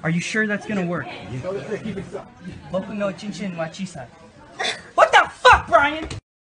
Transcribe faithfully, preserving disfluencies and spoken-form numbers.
Are you sure that's gonna work? What the fuck, Brian?